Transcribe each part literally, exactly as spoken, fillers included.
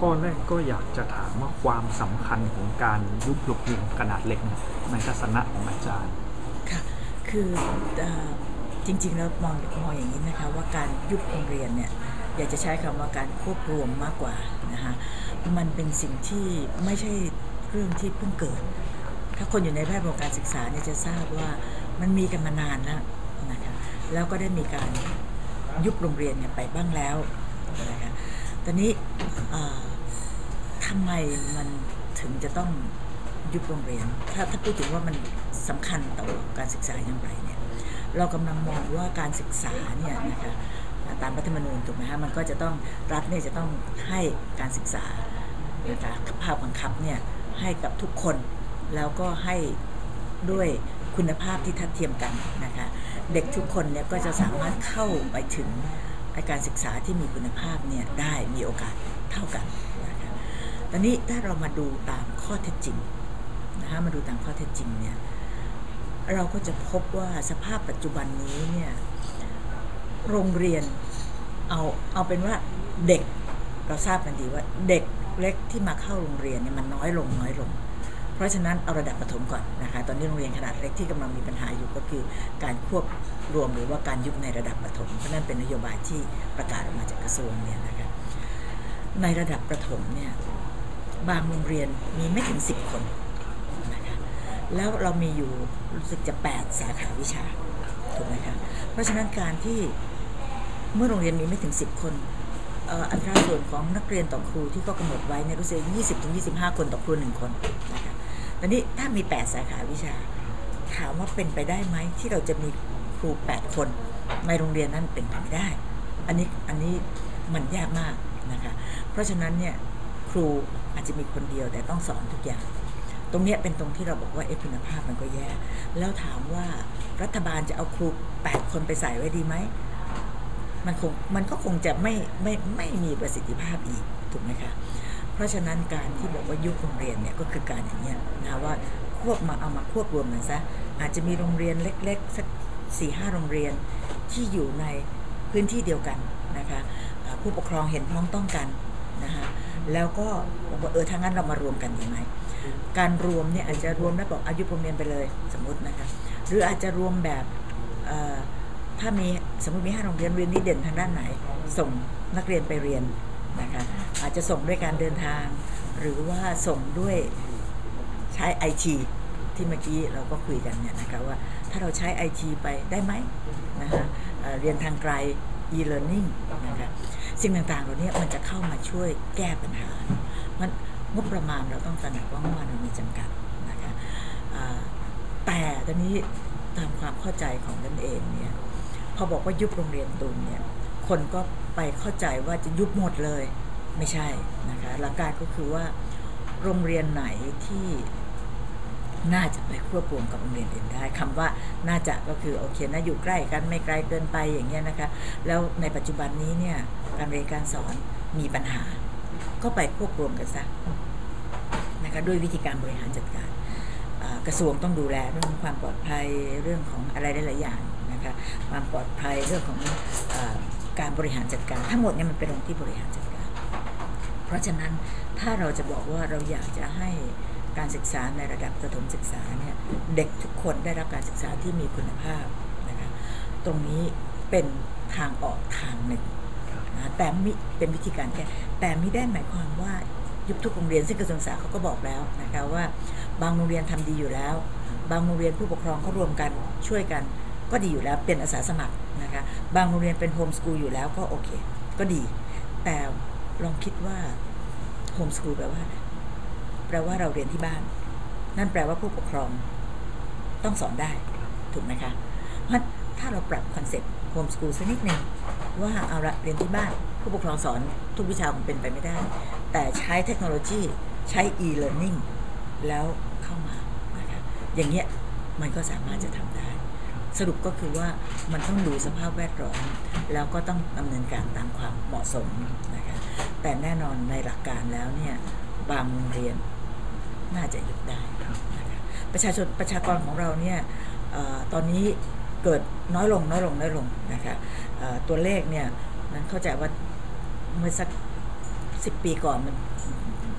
ข้อแรกก็อยากจะถามว่าความสำคัญของการยุบโรงเรียนขนาดเล็กเนี่ยในทัศนะของอาจารย์ค่ะคือจริงๆแล้วมองมองอย่างนี้นะคะว่าการยุบโรงเรียนเนี่ยอยากจะใช้คำว่าการควบรวมมากกว่านะคะมันเป็นสิ่งที่ไม่ใช่เรื่องที่เพิ่งเกิดถ้าคนอยู่ในแวดวงการศึกษาเนี่ยจะทราบว่ามันมีกันมานานแล้วนะคะแล้วก็ได้มีการยุบโรงเรียนเนี่ยไปบ้างแล้วนะคะตอนนี้ทำไมมันถึงจะต้องยุบโรงเรียนถ้าถ้าพูดถึงว่ามันสำคัญต่อการศึกษาอย่างไรเนี่ยเรากำลังมองว่าการศึกษาเนี่ยนะคะตามรัฐธรรมนูญถูกไหมฮะมันก็จะต้องรัฐเนี่ยจะต้องให้การศึกษานะคะภาคบังคับเนี่ยให้กับทุกคนแล้วก็ให้ด้วยคุณภาพที่ทัดเทียมกันนะคะเด็กทุกคนเนี่ยก็จะสามารถเข้าไปถึงการศึกษาที่มีคุณภาพเนี่ยได้มีโอกาสเท่ากันนะคะตอนนี้ถ้าเรามาดูตามข้อเท็จจริงนะคะมาดูตามข้อเท็จจริงเนี่ยเราก็จะพบว่าสภาพปัจจุบันนี้เนี่ยโรงเรียนเอาเอาเป็นว่าเด็กเราทราบกันดีว่าเด็กเล็กที่มาเข้าโรงเรียนเนี่ยมันน้อยลงน้อยลงเพราะฉะนั้นเอาระดับประถมก่อนนะคะตอนนี้โรงเรียนขนาดเล็กที่กำลังมีปัญหาอยู่ก็คือการควบรวมหรือว่าการยุบในระดับประถมเพราะนั่นเป็นนโยบายที่ประกาศออกมาจากกระทรวงเนี่ยนะคะในระดับประถมเนี่ยบางโรงเรียนมีไม่ถึงสิบคนนะคะแล้วเรามีอยู่รู้สึกจะแปดสาขาวิชาถูกไหมคะเพราะฉะนั้นการที่เมื่อโรงเรียนมีไม่ถึงสิบคนอัตราส่วนของนักเรียนต่อครูที่ก็กำหนดไว้ในรู้สึก ยี่สิบถึงยี่สิบห้า คนต่อครูหนึ่งคนนะคะตอนนี้ถ้ามีแปดสาขาวิชาถามว่าเป็นไปได้ไหมที่เราจะมีครูแปดคนในโรงเรียนนั้นเป็นไปไม่ได้อันนี้อันนี้มันยากมากนะคะเพราะฉะนั้นเนี่ยครูอาจจะมีคนเดียวแต่ต้องสอนทุกอย่างตรงนี้เป็นตรงที่เราบอกว่าเอคุณภาพมันก็แย่แล้วถามว่ารัฐบาลจะเอาครูแปดคนไปใส่ไว้ดีไหมมันคงมันก็คงจะไม่ไม่ไม่มีประสิทธิภาพอีกถูกไหมคะเพราะฉะนั้นการที่บอกว่ายุบโรงเรียนเนี่ยก็คือการอย่างนี้นะว่าควบมาเอามาควบรวมกันซะอาจจะมีโรงเรียนเล็กๆสักสี่ห้าโรงเรียนที่อยู่ในพื้นที่เดียวกันนะคะผู้ปกครองเห็นพ้องต้องกันนะคะแล้วก็บอกว่าเออถ้างั้นเรามารวมกันดีไหมการรวมเนี่ยอาจจะรวมแล้วบอกอายุโรงเรียนไปเลยสมมตินะคะหรืออาจจะรวมแบบถ้ามีสมมติมีห้าโรงเรียนเรียนนี้เด่นทางด้านไหนส่งนักเรียนไปเรียนนะคะอาจจะส่งด้วยการเดินทางหรือว่าส่งด้วยใช้ ไอ ที ที่เมื่อกี้เราก็คุยกันเนี่ยนะคะว่าถ้าเราใช้ ไอ ที ไปได้ไหมนะคะเรียนทางไกล e-learning นะคะสิ่งต่างๆเหล่านี้มันจะเข้ามาช่วยแก้ปัญหามันงบประมาณเราต้องตระหนักว่างบประมาณเรามีจำกัดนะคะแต่ตอนนี้ตามความเข้าใจของตนเองเนี่ยพอบอกว่ายุบโรงเรียนตูมเนี่ยคนก็ไปเข้าใจว่าจะยุบหมดเลยไม่ใช่นะคะหลักการก็คือว่าโรงเรียนไหนที่น่าจะไปควบรวมกับโรงเรียนอื่นได้คำว่าน่าจะก็คือโอเคนะอยู่ใกล้กันไม่ไกลเกินไปอย่างเงี้ยนะคะแล้วในปัจจุบันนี้เนี่ยการเรียนการสอนมีปัญหาก็ไปควบรวมกันซะนะคะด้วยวิธีการบริหารจัดการกระทรวงต้องดูแลเรื่องของความปลอดภัยเรื่องของอะไรหลายๆอย่างนะคะความปลอดภัยเรื่องของการบริหารจัดการทั้งหมดเนี่ยมันเป็นเรื่องที่บริหารจัดการเพราะฉะนั้นถ้าเราจะบอกว่าเราอยากจะให้การศึกษาในระดับประถมศึกษาเนี่ยเด็กทุกคนได้รับการศึกษาที่มีคุณภาพนะคะตรงนี้เป็นทางออกทางหนึ่งนะแต่มิเป็นวิธีการแก้แต่ไม่ได้หมายความว่ายุบทุกโรงเรียนซึ่งกระทรวงศึกษาเขาก็บอกแล้วนะคะว่าบางโรงเรียนทำดีอยู่แล้วบางโรงเรียนผู้ปกครองเขารวมกันช่วยกันก็ดีอยู่แล้วเป็นอาสาสมัครนะคะบางโรงเรียนเป็นโฮมสกูลอยู่แล้วก็โอเคก็ดีแต่ลองคิดว่าโฮมสกูลแปลว่าแปลว่าเราเรียนที่บ้านนั่นแปลว่าผู้ปกครองต้องสอนได้ถูกไหมคะเพราะถ้าเราปรับคอนเซ็ปต์โฮมสกูลสักนิดหนึ่งว่าเอาละเรียนที่บ้านผู้ปกครองสอนทุกวิชามันเป็นไปไม่ได้แต่ใช้เทคโนโลยีใช้ e-learning แล้วเข้ามานะคะอย่างเงี้ยมันก็สามารถจะทำได้สรุปก็คือว่ามันต้องดูสภาพแวดล้อมแล้วก็ต้องดำเนินการตามความเหมาะสมนะคะแต่แน่นอนในหลักการแล้วเนี่ยบางโรงเรียนน่าจะยุบได้นะคะประชาชนประชากรของเราเนี่ยตอนนี้เกิดน้อยลงน้อยลงน้อยลงนะคะตัวเลขเนี่ยนั้นเข้าใจว่าเมื่อสักสิบปีก่อนมัน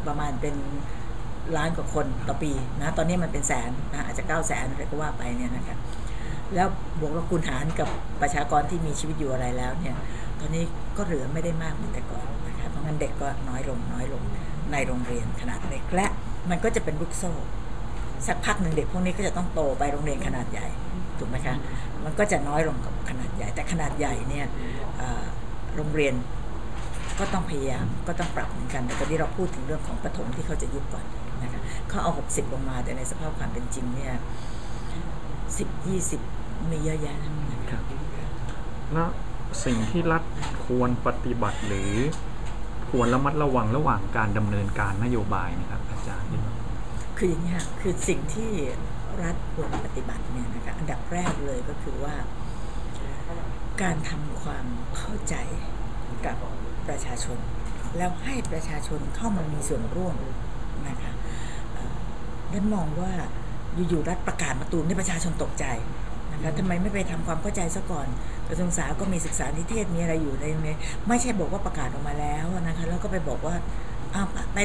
ประมาณเป็นล้านกว่าคนต่อปีนะตอนนี้มันเป็นแสนนะอาจจะเก้าแสนอะไรก็ว่าไปเนี่ยนะคะแล้วบวกลบคูณหารกับประชากรที่มีชีวิตอยู่อะไรแล้วเนี่ยตอนนี้ก็เหลือไม่ได้มากเหมือนแต่ก่อนนะคะเพราะงั้นเด็กก็น้อยลงน้อยลงในโรงเรียนขนาดเล็กและมันก็จะเป็นลูกโซ่สักพักหนึ่งเด็กพวกนี้ก็จะต้องโตไปโรงเรียนขนาดใหญ่ถูกไหมคะมันก็จะน้อยลงกับขนาดใหญ่แต่ขนาดใหญ่เนี่ยโรงเรียนก็ต้องพยายามก็ต้องปรับเหมือนกันแต่ตอนนี้เราพูดถึงเรื่องของประถมที่เขาจะยุบก่อนนะคะเขาเอาหกสิบลงมาแต่ในสภาพความเป็นจริงเนี่ยสิบยี่สิบมีเยอะแยะนะครับแล้วสิ่งที่รัฐควรปฏิบัติหรือควรระมัดระวังระหว่างการดำเนินการนโยบายนะครับอาจารย์คืออย่างนี้ค่ะคือสิ่งที่รัฐควรปฏิบัติเนี่ยนะคะอันดับแรกเลยก็คือว่าการทำความเข้าใจกับประชาชนแล้วให้ประชาชนเข้ามามีส่วนร่วมนะคะดันมองว่าอยู่ๆรัฐประกาศมาตูมให้ประชาชนตกใจนะคะทำไมไม่ไปทำความเข้าใจซะก่อนกระทรวงศึกษาก็มีศึกษานิเทศมีอะไรอยู่ในนี้ไม่ใช่บอกว่าประกาศออกมาแล้วนะคะแล้วก็ไปบอกว่าอ้าวไป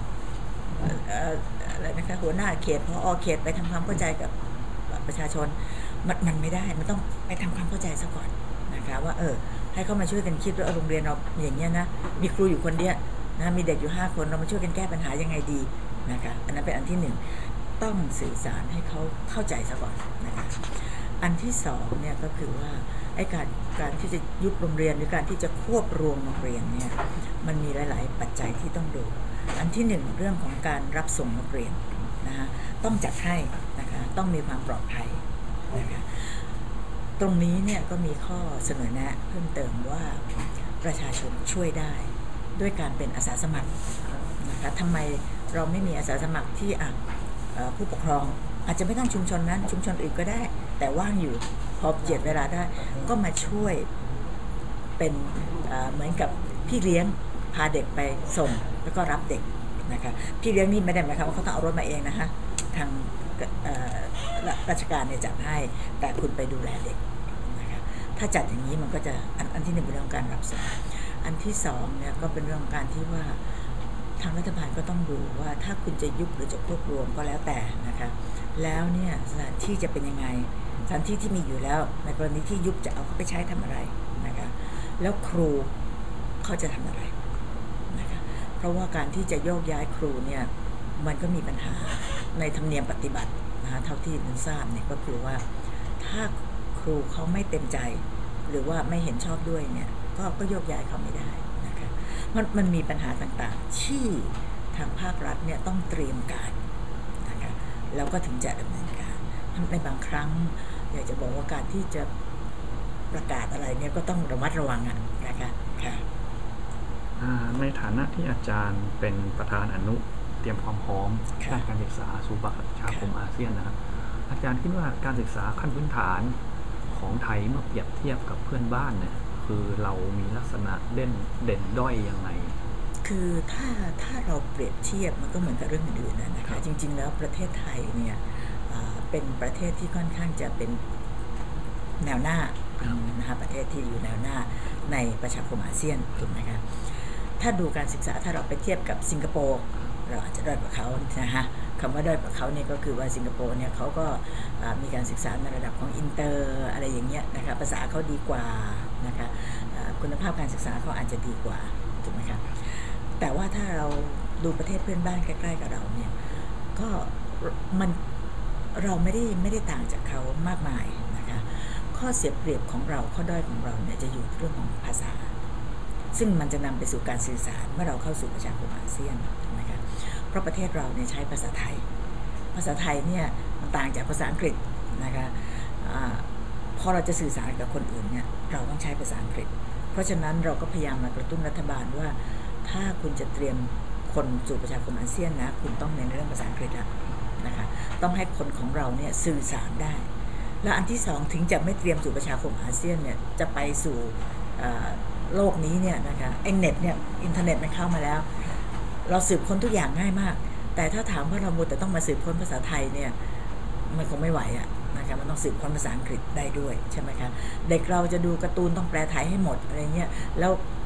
อะไรนะคะหัวหน้าเขตพอเขตไปทำความเข้าใจกับประชาชนมันมันไม่ได้มันต้องไปทำความเข้าใจซะก่อนนะคะว่าเออให้เขามาช่วยกันคิดว่าโรงเรียนเราอย่างเงี้ยนะมีครูอยู่คนเดียวนะมีเด็กอยู่ห้าคนเรามาช่วยกันแก้ปัญหายังไงดีนะคะอันนั้นเป็นอันที่หนึ่งต้องสื่อสารให้เขาเข้าใจซะก่อนนะคะอันที่สองเนี่ยก็คือว่าไอ้การการที่จะยุบโรงเรียนหรือการที่จะควบรวมโรงเรียนเนี่ยมันมีหลายๆปัจจัยที่ต้องดูอันที่หนึ่งเรื่องของการรับส่งนักเรียนนะคะต้องจัดให้นะคะต้องมีความปลอดภัยนะคะตรงนี้เนี่ยก็มีข้อเสนอแนะเพิ่มเติมว่าประชาชนช่วยได้ด้วยการเป็นอาสาสมัครนะคะทำไมเราไม่มีอาสาสมัครที่อ่ะผู้ปกครองอาจจะไม่ต้องชุมชนนั้นชุมชนอื่นก็ได้แต่ว่างอยู่พอเจียดเวลาได้ก็มาช่วยเป็นเหมือนกับพี่เลี้ยงพาเด็กไปส่งแล้วก็รับเด็กนะคะพี่เลี้ยงนี่ไม่ได้หมายความว่าเขาต้องเอารถมาเองนะคะทางราชการเนี่ยจัดให้แต่คุณไปดูแลเด็กนะคะถ้าจัดอย่างนี้มันก็จะอันอันที่หนึ่งเป็นเรื่องการรับส่งอันที่สองเนี่ยก็เป็นเรื่องการที่ว่าทางรัฐบาลก็ต้องดูว่าถ้าคุณจะยุบหรือจะควบรวมก็แล้วแต่นะคะแล้วเนี่ยสถานที่จะเป็นยังไงสถานที่ที่มีอยู่แล้วในกรณีที่ยุบจะเอาเขาไปใช้ทำอะไรนะคะแล้วครูเขาจะทำอะไรนะคะเพราะว่าการที่จะโยกย้ายครูเนี่ยมันก็มีปัญหาในธรรมเนียมปฏิบัตินะคะเท่าที่ผมทราบเนี่ยก็คือว่าถ้าครูเขาไม่เต็มใจหรือว่าไม่เห็นชอบด้วยเนี่ยก็ก็โยกย้ายเขาไม่ได้นะคะมันมันมีปัญหาต่างๆที่ทางภาครัฐเนี่ยต้องเตรียมการนะคะแล้วก็ถึงจะดำเนินการในบางครั้งอยากจะบอกว่าการที่จะประกาศอะไรเนี่ยก็ต้องระมัดระวังนะคะค่ะในฐานะที่อาจารย์เป็นประธานอนุเตรียมความพร้อมด้านการศึกษาสู่ประชาคมอาเซียนนะครับอาจารย์คิดว่าการศึกษาขั้นพื้นฐานของไทยเมื่อเปรียบเทียบกับเพื่อนบ้านเนี่ยคือเรามีลักษณะเด่นเด่นด้อยยังไงคือถ้าถ้าเราเปรียบเทียบมันก็เหมือนกับเรื่องอื่นๆนะคะจริงๆแล้วประเทศไทยเนี่ยเป็นประเทศที่ค่อนข้างจะเป็นแนวหน้านะคะประเทศที่อยู่แนวหน้าในประชาคมอาเซียนถูกไหมคะถ้าดูการศึกษาถ้าเราไปเทียบกับสิงคโปร์เราอาจจะด้อยกว่าเขานะคะคำว่าด้อยกว่าเขาเนี่ยก็คือว่าสิงคโปร์เนี่ยเขาก็มีการศึกษาในระดับของอินเตอร์อะไรอย่างเงี้ยนะคะภาษาเขาดีกว่านะคะคุณภาพการศึกษาเขาอาจจะดีกว่าถูกไหมคะแต่ว่าถ้าเราดูประเทศเพื่อนบ้านใกล้ๆกับเราเนี่ยก็มันเราไม่ได้ไม่ได้ต่างจากเขามากมายนะคะข้อเสียเปรียบของเราข้อด้อยของเราเนี่ยจะอยู่เรื่องของภาษาซึ่งมันจะนำไปสู่การสื่อสารเมื่อเราเข้าสู่ประชาคมอาเซียนนะคะเพราะประเทศเราเนี่ยใช้ภาษาไทยภาษาไทยเนี่ยมันต่างจากภาษาอังกฤษนะคะพอเราจะสื่อสารกับคนอื่นเนี่ยเราต้องใช้ภาษาอังกฤษเพราะฉะนั้นเราก็พยายามมากระตุ้นรัฐบาลว่าถ้าคุณจะเตรียมคนสู่ประชาคมอาเซียนนะคุณต้องเน้นเรื่องภาษาอังกฤษนะคะต้องให้คนของเราเนี่ยสื่อสารได้และอันที่สองถึงจะไม่เตรียมสู่ประชาคมอาเซียนเนี่ยจะไปสู่โลกนี้เนี่ยนะคะไอ้เน็ตเนี่ยอินเทอร์เน็ตมันเข้ามาแล้วเราสืบค้นทุกอย่างง่ายมากแต่ถ้าถามว่าเราหมดแต่ต้องมาสืบค้นภาษาไทยเนี่ยมันคงไม่ไหวอะนะคะมันต้องสืบค้นภาษาอังกฤษได้ด้วยใช่ไหมคะเด็กเราจะดูการ์ตูนต้องแปลไทยให้หมดอะไรเงี้ยแล้ว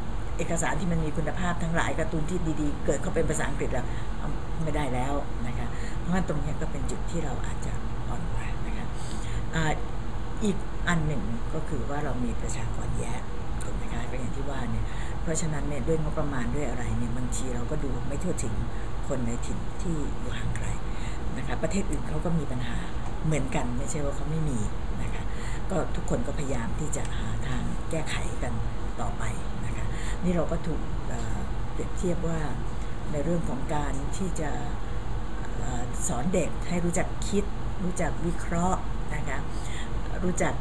อกสารที่มันมีคุณภาพทั้งหลายการ์ตูนที่ดีๆเกิดเขาเป็นภาษาอังกฤษแล้วไม่ได้แล้วนะคะเพราะฉะนั้นตรงนี้ก็เป็นจุดที่เราอาจจะอ่อนกว่านะคะอีกอันหนึ่งก็คือว่าเรามีประชากรแย่ถูกไหมคะก็อย่างที่ว่าเนี่ยเพราะฉะนั้นเนี่ยด้วยงบประมาณด้วยอะไรเนี่ยบางทีเราก็ดูไม่ทั่วถึงคนในถิ่นที่อยู่ห่างไกลนะคะประเทศอื่นเขาก็มีปัญหาเหมือนกันไม่ใช่ว่าเขาไม่มีนะคะก็ทุกคนก็พยายามที่จะหาทางแก้ไขกันต่อไปนะคะนี่เราก็ถูกเปรียบเทียบว่าในเรื่องของการที่จะสอนเด็กให้รู้จักคิดรู้จักวิเคราะห์นะคะรู้จัก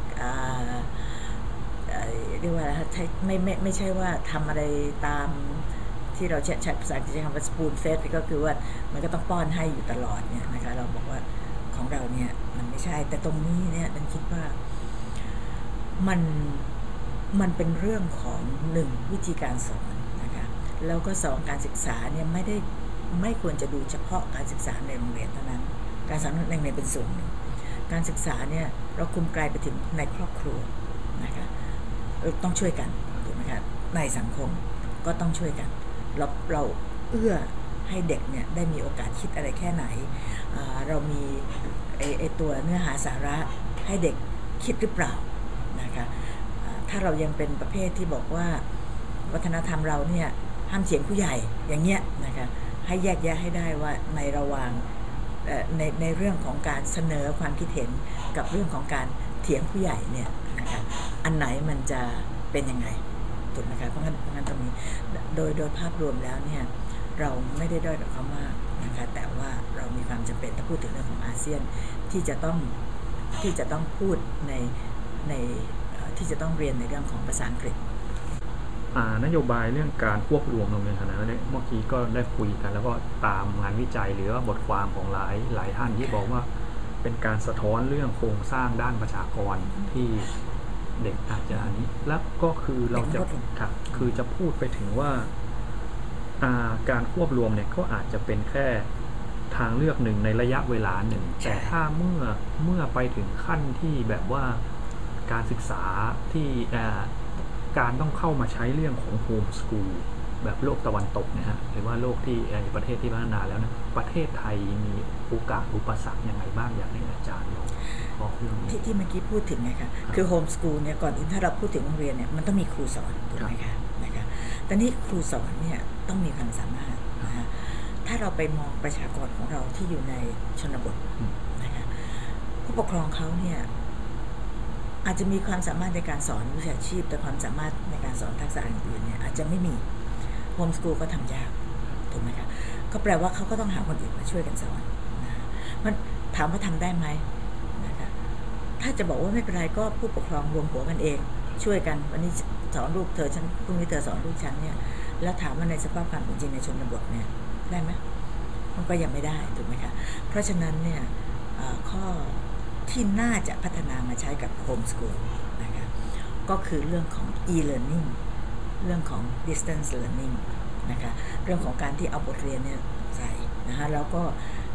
เรียกว่าไม่ไม่ไม่ใช่ว่าทำอะไรตามที่เราใช้ภาษาอังกฤษใช้คำว่า spoon fed ก็คือว่ามันก็ต้องป้อนให้อยู่ตลอดเนี่ยนะคะเราบอกว่าของเราเนี่ยมันไม่ใช่แต่ตรงนี้เนี่ยฉันคิดว่ามันมันเป็นเรื่องของหนึ่งวิธีการสอนนะคะแล้วก็สองการศึกษาเนี่ยไม่ได้ไม่ควรจะดูเฉพาะการศึกษาในโรงเรียนเท่านั้นการสอนในโรงเรียนเป็นส่วนหนึ่งการศึกษาเนี่ยเราคุมไกลไปถึงในครอบครัวนะคะต้องช่วยกันถูกไหมคะในสังคมก็ต้องช่วยกันเราเราเอื้อให้เด็กเนี่ยได้มีโอกาสคิดอะไรแค่ไหนเรามีไอตัวเนื้อหาสาระให้เด็กคิดหรือเปล่านะคะถ้าเรายังเป็นประเภทที่บอกว่าวัฒนธรรมเราเนี่ยห้ามเถียงผู้ใหญ่อย่างเงี้ยนะคะให้แยกแยะให้ได้ว่าในระหว่างในในเรื่องของการเสนอความคิดเห็นกับเรื่องของการเถียงผู้ใหญ่เนี่ยนะคะอันไหนมันจะเป็นยังไงถูกไหมคะเพราะงั้นเพราะงั้นตรงนี้โดยโดยภาพรวมแล้วเนี่ยเราไม่ได้ด้อยกว่าเขามากนะคะแต่ว่าเรามีความจำเป็นถ้าพูดถึงเรื่องของอาเซียนที่จะต้องที่จะต้องพูดในในที่จะต้องเรียนในเรื่องของภาษาอังกฤษนโยบายเรื่องการควบรวมโรงเรียนขนาดนี้เมื่อกี้ก็ได้คุยกันแล้วก็ตามงานวิจัยหรือว่าบทความของหลายหลายท่านที่บอกว่าเป็นการสะท้อนเรื่องโครงสร้างด้านประชากรที่เด็กอาจจะอันนี้แล้วก็คือเราจะครับคือจะพูดไปถึงว่าการควบรวมเนี่ยก็อาจจะเป็นแค่ทางเลือกหนึ่งในระยะเวลาหนึ่งแต่ถ้าเมื่อเมื่อไปถึงขั้นที่แบบว่าการศึกษาที่การต้องเข้ามาใช้เรื่องของโฮมสกูลแบบโลกตะวันตกนะฮะหรือว่าโลกที่ประเทศที่พัฒนาแล้วนะประเทศไทยมีโอกาสอุปสรรคยังไงบ้างอยากให้อาจารย์ลองบอกเรื่องนี้ที่ที่เมื่อกี้พูดถึงไงคะคือโฮมสกูลเนี่ยก่อนอื่นถ้าเราพูดถึงโรงเรียนเนี่ยมันต้องมีครูสอนถูกไหมคะนะคะแต่นี่ครูสอนเนี่ยต้องมีความสามารถนะคะถ้าเราไปมองประชากรของเราที่อยู่ในชนบทนะคะผู้ปกครองเขาเนี่ยอาจจะมีความสามารถในการสอนวิชาชีพแต่ความสามารถในการสอนทักษะอื่นๆเนี่ยอาจจะไม่มีโฮมสกูลก็ทำยากถูกไหมคะก็แปลว่าเขาก็ต้องหาคนอื่นมาช่วยกันสอนนะมันถามว่าทำได้ไหมนะคะถ้าจะบอกว่าไม่เป็นไรก็ผู้ปกครองรวมหัวกันเองช่วยกันวันนี้สอนลูกเธอฉันพรุ่งนี้เธอสอนลูกฉันเนี่ยแล้วถามว่าในสภาพความเป็นจริงในชนบทเนี่ยได้ไหมมันก็ยังไม่ได้ถูกไหมคะเพราะฉะนั้นเนี่ยข้อที่น่าจะพัฒนามาใช้กับโฮมสกูลนะคะก็คือเรื่องของ e-learning เรื่องของ distance learning นะคะเรื่องของการที่เอาบทเรียนเนี่ยใส่นะคะแล้วก็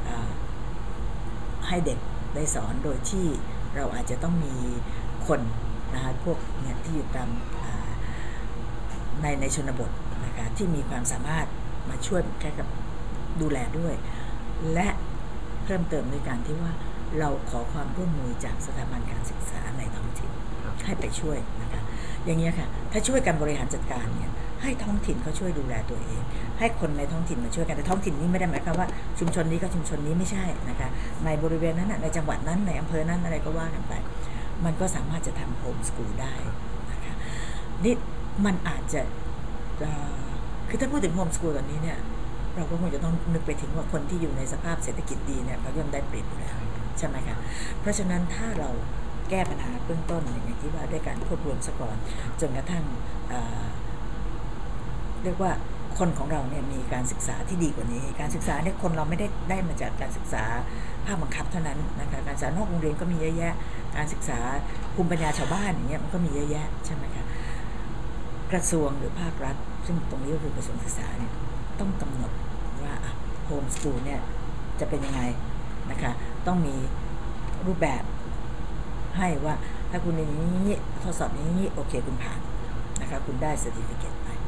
ให้เด็กได้สอนโดยที่เราอาจจะต้องมีคนนะคะพวกเนี่ยที่อยู่ตามในในชนบทนะคะที่มีความสามารถมาช่วยแค่กับดูแลด้วยและเพิ่มเติมในการที่ว่าเราขอความร่วมมือจากสถาบันการศึกษาในท้องถิ่นให้ไปช่วยนะคะอย่างเงี้ยค่ะถ้าช่วยกันบริหารจัดการเนี่ยให้ท้องถิ่นเขาช่วยดูแลตัวเองให้คนในท้องถิ่นมาช่วยกันแต่ท้องถิ่นนี้ไม่ได้หมายความว่าชุมชนนี้ก็ชุมชนนี้ไม่ใช่นะคะในบริเวณนั้นในจังหวัดนั้นในอำเภอนั้นอะไรก็ว่ากันไปมันก็สามารถจะทำโฮมสกูลได้นะคะนี่มันอาจจะคือถ้าพูดถึงโฮมสกูลตอนนี้เนี่ยเราก็คงจะต้องนึกไปถึงว่าคนที่อยู่ในสภาพเศรษฐกิจดีเนี่ยเขาย่อมได้เปรียบอยู่แล้วใช่ไหมคะเพราะฉะนั้นถ้าเราแก้ปัญหาเบื้องต้นอย่างที่ว่าด้วยการควบรวมซะก่อนจนกระทั่งเรียกว่าคนของเราเนี่ยมีการศึกษาที่ดีกว่านี้การศึกษาเนี่ยคนเราไม่ได้ได้มาจากการศึกษาภาคบังคับเท่านั้นนะคะการศึกษานอกโรงเรียนก็มีเยอะแยะการศึกษาภูมิปัญญาชาวบ้านอย่างเงี้ยมันก็มีเยอะแยะใช่ไหมคะกระทรวงหรือภาครัฐซึ่งตรงนี้ก็คือกระทรวงศึกษาเนี่ยต้องกำหนดว่าโฮมสกูลเนี่ยจะเป็นยังไงนะคะต้องมีรูปแบบให้ว่าถ้าคุณอย่างนี้ทดสอบนี้โอเคคุณผ่านนะคะคุณได้เซอร์ติฟิเคตไป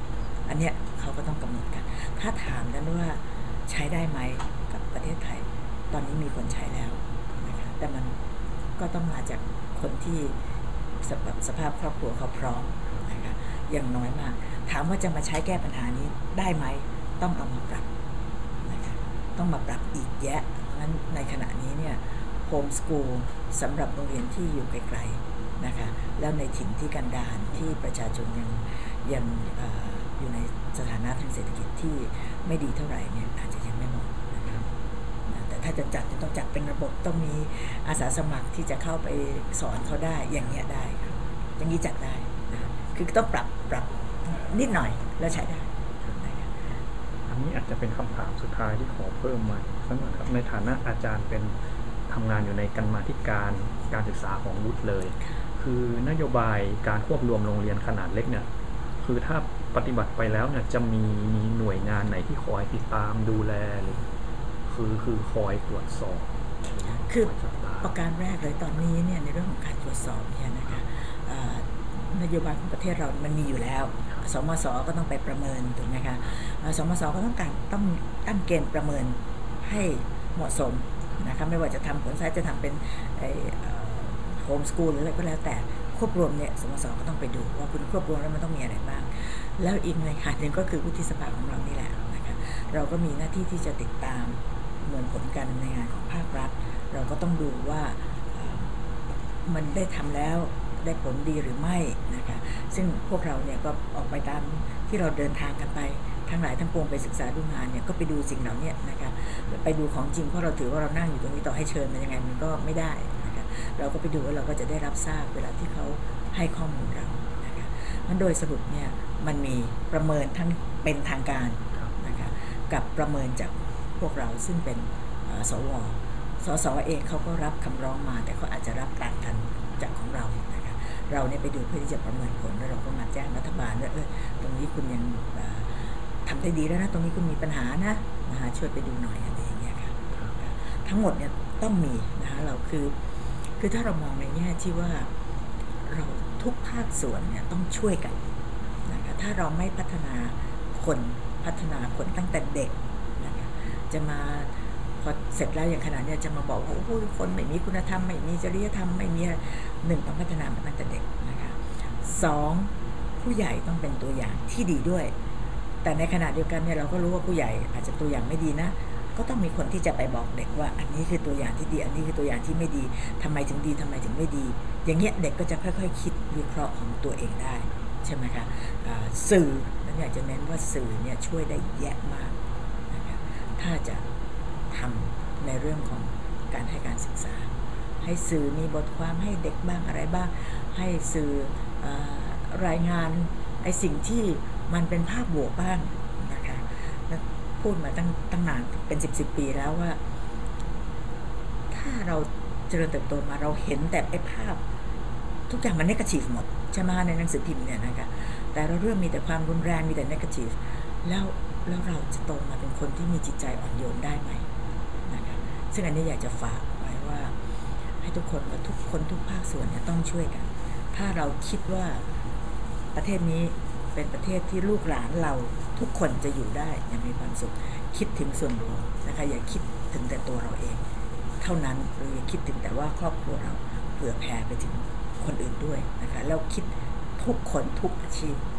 อันเนี้ยเขาก็ต้องกำหนดกันถ้าถามกันว่าใช้ได้ไหมกับประเทศไทยตอนนี้มีคนใช้แล้วนะคะแต่มันก็ต้องมาจากคนที่สภาพสภาพครอบครัวเขาพร้อมนะคะอย่างน้อยมากถามว่าจะมาใช้แก้ปัญหานี้ได้ไหมต้องเอามาปรับนะคะต้องมาปรับอีกแยะเพราะฉะนั้นในขณะนี้เนี่ยโฮมสกูลสำหรับโรงเรียนที่อยู่ไกลๆนะคะแล้วในถิ่นที่กันดารที่ประชาชนยังยังออยู่ในสถานะทางเศรษฐกิจที่ไม่ดีเท่าไหร่เนี่ยอาจจะยังไม่เหมาะนะครับแต่ถ้าจะจัดจะต้องจัดเป็นระบบต้องมีอาสาสมัครที่จะเข้าไปสอนเขาได้อย่างเงี้ยได้ครับอย่างนี้จัดได้นะคือต้องปรับปรับนิดหน่อยแล้วใช้ได้อันนี้อาจจะเป็นคำถามสุดท้ายที่ขอเพิ่มมาสักหน่อยครับในฐานะอาจารย์เป็นทำงานอยู่ในกรรมาธิการการศึกษาของวุฒิเลยคือนโยบายการควบรวมโรงเรียนขนาดเล็กเนี่ยคือถ้าปฏิบัติไปแล้วเนี่ยจะมีมีหน่วยงานไหนที่คอยติดตามดูแลหรือคือคือคอยตรวจสอบคือประการแรกเลยตอนนี้เนี่ยในเรื่องของการตรวจสอบเนี่ยนะคะนโยบายของประเทศเรามันมีอยู่แล้วสมศก็ต้องไปประเมินถูกไหมคะสมศก็ต้องการต้องตั้งเกณฑ์ประเมินให้เหมาะสมนะคะไม่ว่าจะทำผลสายจะทำเป็นโฮมสกูลหรืออะไรก็แล้วแต่ควบรวมเนี่ยสมศก็ต้องไปดูว่าคุณควบรวมแล้วมันต้องมีอะไรบ้างแล้วอีกหน่วยงานหนึ่งก็คือวุฒิสภาของเรานี่แหละนะคะเราก็มีหน้าที่ที่จะติดตามเหมือนผลการดำเนินงานของภาครัฐเราก็ต้องดูว่ามันได้ทำแล้วได้ผลดีหรือไม่นะคะซึ่งพวกเราเนี่ยก็ออกไปตามที่เราเดินทางกันไปทั้งหลายทั้งปวงไปศึกษาดูงานเนี่ยก็ไปดูสิ่งเหล่านี้นะคะไปดูของจริงเพราะเราถือว่าเรานั่งอยู่ตรงนี้ต่อให้เชิญมันยังไงมันก็ไม่ได้นะคะเราก็ไปดูว่าเราก็จะได้รับทราบเวลาที่เขาให้ข้อมูลเรานะคะมันโดยสรุปเนี่ยมันมีประเมินทั้งเป็นทางการนะคะกับประเมินจากพวกเราซึ่งเป็นสวสสเองเขาก็รับคำร้องมาแต่เขาอาจจะรับต่างกันจากของเรานะคะเราเนี่ยไปดูเพื่อที่จะประเมินผลแล้วเราก็มาแจ้งรัฐบาลว่าเออตรงนี้คุณยังทำได้ดีแล้วนะตรงนี้คุณมีปัญหานะนะคะช่วยไปดูหน่อยอะไรอย่างเงี้ยค่ะทั้งหมดเนี่ยต้องมีนะคะเราคือคือถ้าเรามองในแง่ที่ว่าเราทุกภาคส่วนเนี่ยต้องช่วยกันนะคะถ้าเราไม่พัฒนาคนพัฒนาคนตั้งแต่เด็กนะคะจะมาพอเสร็จแล้วอย่างขนาดนี้จะมาบอกว่าโอ้ยคนไม่มีคุณธรรมไม่มีจริยธรรมไม่มีหนึ่งต้องพัฒนามาตั้งแต่เด็กนะคะสองผู้ใหญ่ต้องเป็นตัวอย่างที่ดีด้วยแต่ในขณะเดียวกันเนี่ยเราก็รู้ว่าผู้ใหญ่อาจจะตัวอย่างไม่ดีนะก็ต้องมีคนที่จะไปบอกเด็กว่าอันนี้คือตัวอย่างที่ดีอันนี้คือตัวอย่างที่ไม่ดีทำไมถึงดีทำไมถึงไม่ดีอย่างเงี้ยเด็กก็จะค่อยๆคิดวิเคราะห์ของตัวเองได้ใช่ไหมคะสื่อนั้นอยากจะเน้นว่าสื่อเนี่ยช่วยได้แยะมากนะคะถ้าจะทำในเรื่องของการให้การศึกษาให้สื่อมีบทความให้เด็กบ้างอะไรบ้างให้สื่อรายงานไอ้สิ่งที่มันเป็นภาพบวกบ้างนะคะพูดมาตั้งตั้งนานเป็นสิบสิบปีแล้วว่าถ้าเราเจริญเติบโตมาเราเห็นแต่ไอ้ภาพทุกอย่างมันเนกาทีฟหมดใช่ไหมในหนังสือพิมพ์เนี่ยนะคะแต่เราเรื่องมีแต่ความรุนแรงมีแต่เนกาทีฟแล้วแล้วเราจะโตมาเป็นคนที่มีจิตใจอ่อนโยนได้ไหมนะคะซึ่งอันนี้อยากจะฝากไว้ว่าให้ทุกคนและทุกคนทุกภาคส่วนเนี่ยต้องช่วยกันถ้าเราคิดว่าประเทศนี้เป็นประเทศที่ลูกหลานเราทุกคนจะอยู่ได้อย่างมีความสุขคิดถึงส่วนรวมนะคะอย่าคิดถึงแต่ตัวเราเองเท่านั้นหรืออย่าคิดถึงแต่ว่าครอบครัวเราเผื่อแผ่ไปถึงคนอื่นด้วยนะคะแล้วคิดทุกคนทุกอาชีพ